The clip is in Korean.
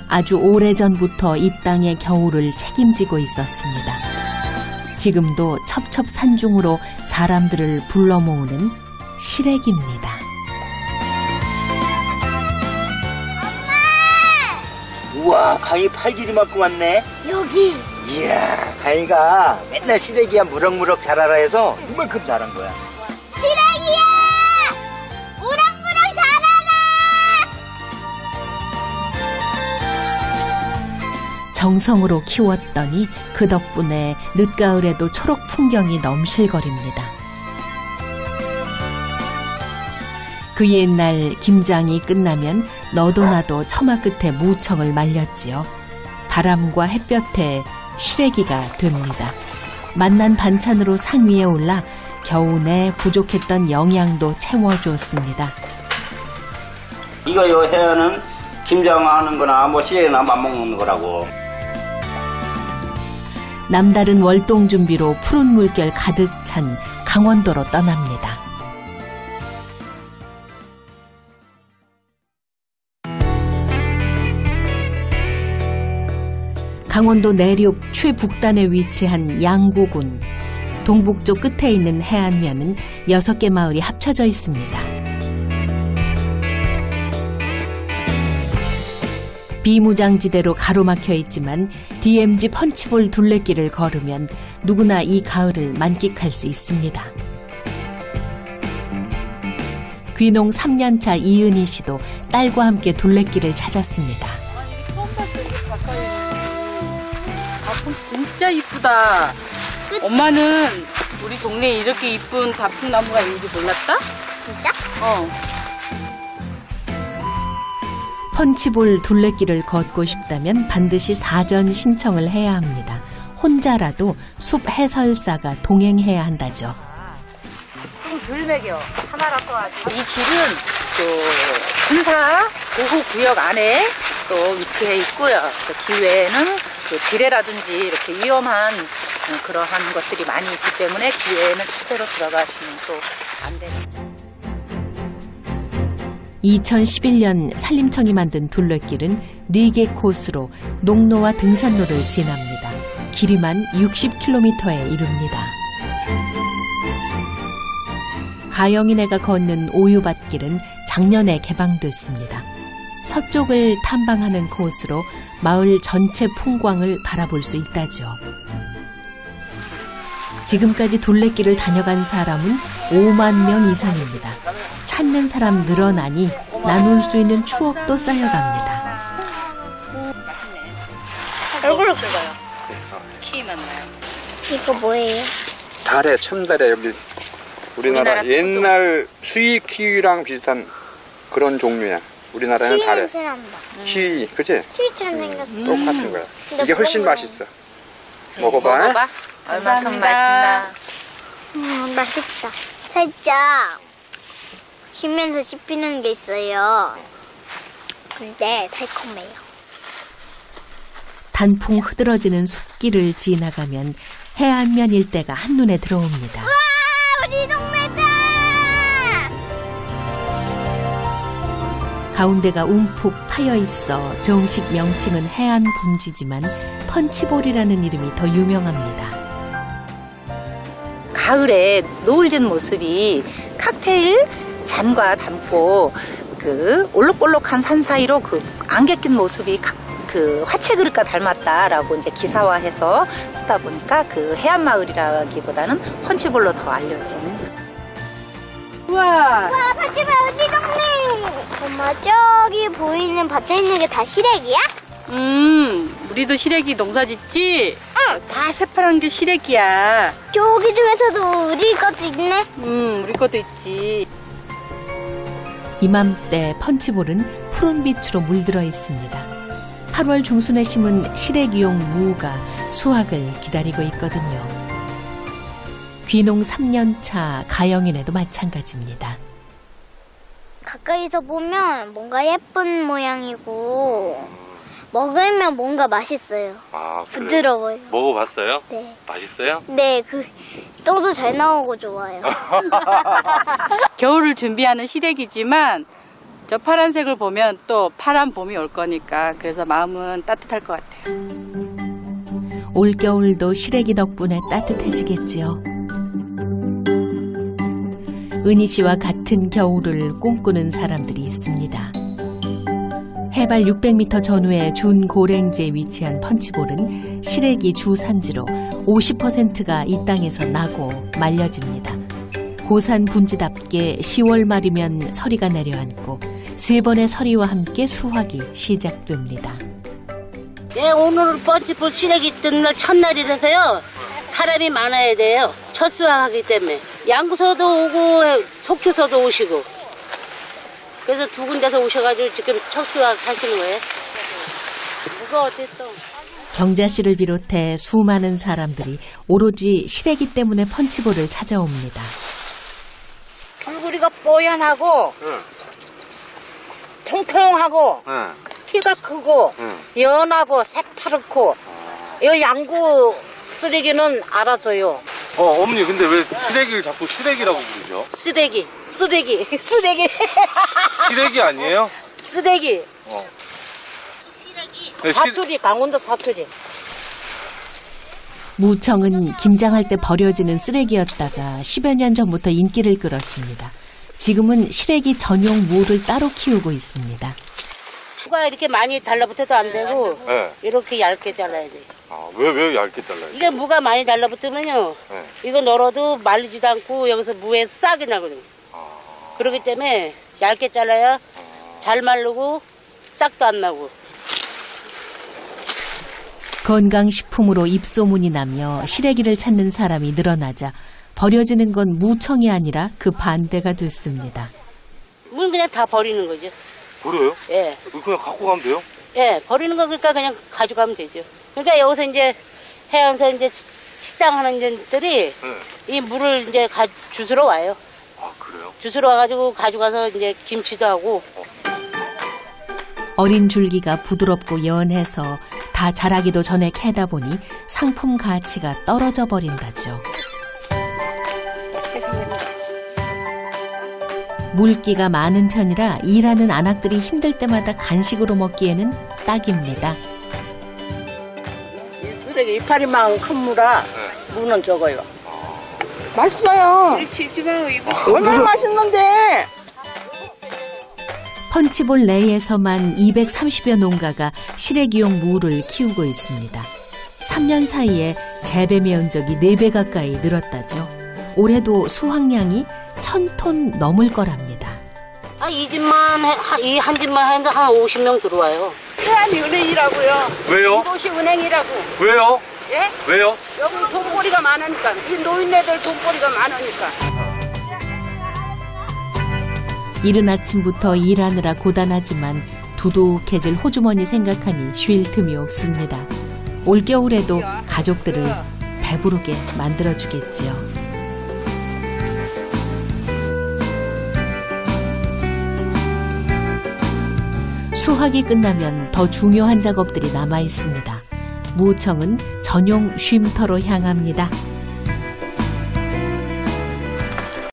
아주 오래전부터 이 땅의 겨울을 책임지고 있었습니다. 지금도 첩첩산중으로 사람들을 불러 모으는 시래기입니다. 엄마! 우와, 가희 팔길이 맞고 왔네. 여기. 이야, 가희가 맨날 시래기야 무럭무럭 자라라 해서 이만큼 자란 거야. 시래기야! 무럭무럭 자라라! 정성으로 키웠더니 그 덕분에 늦가을에도 초록 풍경이 넘실거립니다. 그 옛날 김장이 끝나면 너도 나도 처마 끝에 무청을 말렸지요. 바람과 햇볕에 시래기가 됩니다. 맛난 반찬으로 상 위에 올라 겨우내 부족했던 영양도 채워주었습니다. 이거 요 해안은 김장하는 거나 뭐 시래기나 맛먹는 거라고. 남다른 월동 준비로 푸른 물결 가득 찬 강원도로 떠납니다. 강원도 내륙 최북단에 위치한 양구군. 동북쪽 끝에 있는 해안면은 6개 마을이 합쳐져 있습니다. 비무장지대로 가로막혀 있지만 DMZ 펀치볼 둘레길을 걸으면 누구나 이 가을을 만끽할 수 있습니다. 귀농 3년차 이은희 씨도 딸과 함께 둘레길을 찾았습니다. 진짜 이쁘다. 엄마는 우리 동네에 이렇게 이쁜 다풍나무가 있는지 몰랐다? 진짜? 어. 펀치볼 둘레길을 걷고 싶다면 반드시 사전 신청을 해야 합니다. 혼자라도 숲 해설사가 동행해야 한다죠. 조금 덜 매겨. 하나라고 하지. 이 길은 또 군사 보호구역 안에 또 위치해 있고요. 그 길 외에는 그 지뢰라든지 이렇게 위험한 그러한 것들이 많이 있기 때문에 길 외에는 절대로 들어가시면 또 안 됩니다. 2011년 산림청이 만든 둘레길은 4개 코스로 농로와 등산로를 지납니다. 길이만 60km에 이릅니다. 가영이네가 걷는 오유밭길은 작년에 개방됐습니다. 서쪽을 탐방하는 코스로 마을 전체 풍광을 바라볼 수 있다죠. 지금까지 둘레길을 다녀간 사람은 5만 명 이상입니다. 찾는 사람 늘어나니 나눌 수 있는 추억도 쌓여갑니다. 얼굴로 찍어요. 키만 나요. 이거 뭐예요? 달에 첨달에 여기 우리나라 옛날 수위 키위랑 비슷한 그런 종류야. 우리나라는 달에. 냄새 난다. 키위, 그치? 키위처럼 생겼어. 똑같은 거야. 이게 훨씬 맛있어. 네, 먹어봐. 먹어봐. 얼마큼 맛있나. 맛있다. 살짝 쉬면서 씹히는 게 있어요. 근데 달콤해요. 단풍 흐드러지는 숲길을 지나가면 해안면 일대가 한눈에 들어옵니다. 와, 우리 동네다! 가운데가 움푹 파여 있어 정식 명칭은 해안 분지지만 펀치볼이라는 이름이 더 유명합니다. 가을에 노을진 모습이 칵테일 잔과 담고 그 올록볼록한 산 사이로 그 안개 낀 모습이 그 화채 그릇과 닮았다라고 이제 기사화해서 쓰다 보니까 그 해안 마을이라기보다는 펀치볼로 더 알려진. 우와. 와, 밭에 봐, 우리 동네. 엄마, 저기 보이는 밭에 있는 게 다 시래기야? 우리도 시래기 농사 짓지? 응. 다 새파란 게 시래기야. 저기 중에서도 우리 것도 있네. 우리 것도 있지. 이맘때 펀치볼은 푸른 빛으로 물들어 있습니다. 8월 중순에 심은 시래기용 무가 수확을 기다리고 있거든요. 귀농 3년차 가영인에도 마찬가지입니다. 가까이서 보면 뭔가 예쁜 모양이고 먹으면 뭔가 맛있어요. 아, 부드러워요. 먹어봤어요? 네. 맛있어요? 네, 그 떡도 잘 나오고 좋아요. 겨울을 준비하는 시래기지만 저 파란색을 보면 또 파란 봄이 올 거니까 그래서 마음은 따뜻할 것 같아요. 올겨울도 시래기 덕분에 따뜻해지겠지요. 은희 씨와 같은 겨울을 꿈꾸는 사람들이 있습니다. 해발 600m 전후의 준고랭지에 위치한 펀치볼은 시래기 주산지로 50%가 이 땅에서 나고 말려집니다. 고산 분지답게 10월 말이면 서리가 내려앉고 3번의 서리와 함께 수확이 시작됩니다. 예, 오늘 펀치볼 시래기 뜬 날 첫날이라서요. 사람이 많아야 돼요. 첫 수확하기 때문에. 양구서도 오고 속초서도 오시고. 그래서 두 군데서 오셔가지고 지금 첫 수확 하시는 거예요. 누가 어땠어? 경자 씨를 비롯해 수많은 사람들이 오로지 시래기 때문에 펀치볼을 찾아옵니다. 줄거리가 뽀얀하고 통통하고 키가 크고 연하고 새파랗고 이 양구 쓰레기는 알아줘요. 어머니 근데 왜 시래기를 자꾸 시래기라고 부르죠? 쓰레기. 시래기 아니에요? 쓰레기. 네, 사투리, 강원도 사투리. 무청은 김장할 때 버려지는 쓰레기였다가 10여 년 전부터 인기를 끌었습니다. 지금은 시래기 전용 무를 따로 키우고 있습니다. 수가 이렇게 많이 달라붙어도 안 되고 네. 이렇게 얇게 잘라야 돼. 아, 왜 얇게 잘라요? 이게 무가 많이 달라붙으면요. 네. 이거 널어도 말리지도 않고 여기서 무에 싹이 나거든요. 그렇기 때문에 얇게 잘라야 잘 마르고 싹도 안 나고. 건강식품으로 입소문이 나며 시래기를 찾는 사람이 늘어나자 버려지는 건 무청이 아니라 그 반대가 됐습니다. 물 그냥 다 버리는 거죠. 버려요? 예. 그냥 갖고 가면 돼요? 예, 버리는 거 그러니까 그냥 가져가면 되죠. 그러니까 여기서 이제 해안서 이제 식당 하는 분들이 이 물을 이제 주스러 와요. 아, 그래요? 주스러 와가지고 가져가서 이제 김치도 하고. 어린 줄기가 부드럽고 연해서 다 자라기도 전에 캐다 보니 상품 가치가 떨어져 버린다죠. 물기가 많은 편이라 일하는 안악들이 힘들 때마다 간식으로 먹기에는 딱입니다. 이 쓰레기 이파리만 큰 무라 무는 적어요. 맛있어요. 얼마나 맛있는데. 펀치볼 내에서만 230여 농가가 시래기용 무를 키우고 있습니다. 3년 사이에 재배 면적이 4배 가까이 늘었다죠. 올해도 수확량이 1000톤 넘을 거랍니다. 이 집만 이 한 집만 해도 한 50명 들어와요. 해안이 은행이라고요. 왜요? 이곳이 은행이라고. 왜요? 예? 왜요? 여기 돈벌이가 많으니까. 이 노인네들 돈벌이가 많으니까. 이른 아침부터 일하느라 고단하지만 두둑해질 호주머니 생각하니 쉴 틈이 없습니다. 올겨울에도 가족들을 배부르게 만들어주겠지요. 수확이 끝나면 더 중요한 작업들이 남아 있습니다. 무청은 전용 쉼터로 향합니다.